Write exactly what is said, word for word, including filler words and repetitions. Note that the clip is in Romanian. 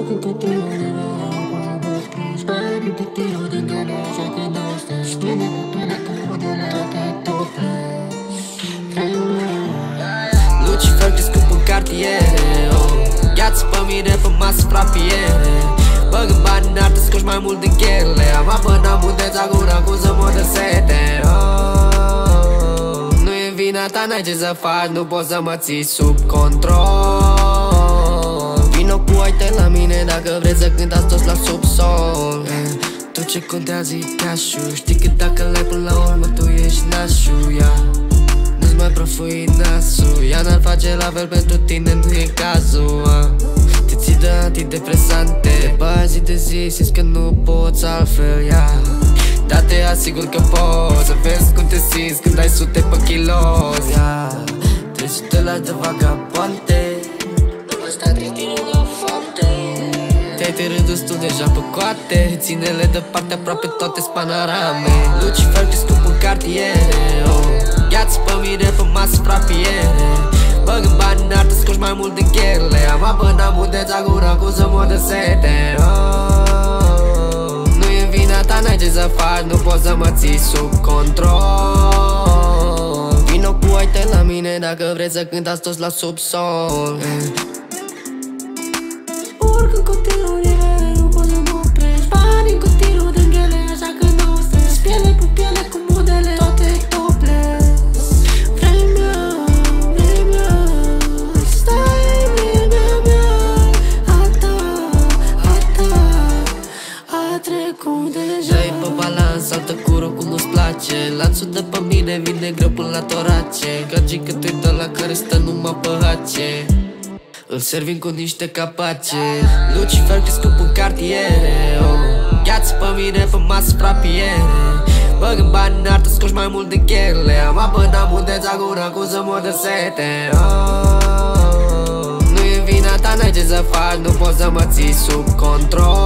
Lucifer crescut în cartiere, oh. Gheață pe mine pe masă frapiere. Băg în bani în artă, scoși mai mult din cherele. Am apă n-am muteța gura cu să mă dă sete, oh. Nu e vina ta, n-ai ce să faci, nu poți să mă ții sub control. Vino cu ai tăi la mine dacă vrei să cântați toți la subsol. Tot ce contează e cash-ul. Știi că dacă l-ai până la urmă tu ești nașul, yeah. Nu-ți mai profui nasul. Ea n-ar face la fel pentru tine, nu e cazul, ah. Te ții de antidepresante, te bagi zi de zi, simți că nu poți altfel, yeah. Dar te asigur că poți să vezi cum te simți când ai sute pe kilos, yeah. Trei sute la de vagabonte, ăsta trei la fapte. Te-ai târâdus tu deja pe coate, ține-le departe, aproape toate-s panorame. Lucifer crescut în cartiere, oh. Gheață pe mine pe masă frapiere. Băg în bani în artă, scoși mai mult din cherele. Am apă n-am muteța gura cu să mă dă sete, oh. Nu e vina ta, n-ai ce să faci, nu poți să mă ții sub control. Vino cu ai tăi la mine dacă vrei să cântați toți la subsol. Urc în copilărie, nu poți să mă oprești. Bani în copilul din ghele, așa că nu o stress. Piele cu piele cu modele, toate topless. Vremea, vremea, stai vremea mea. A ta, a ta, a trecut deja. Dă-i pe balans, saltă cu rocul, nu-ți place. Lanțul de pe mine vine greu până la torace. Gagică tu-i de la care stă numai pe hace. Îl servim cu niște capace. Lucifer crescut în cartiere, oh. Gheață pe mine pe masă frapiere. Băg în bani în artă, scoși mai mult din cherele. Am apă n-am muteța gura cu să mă dă sete, oh. Nu e vina ta, n-ai ce să faci, nu poți să mă ții sub control.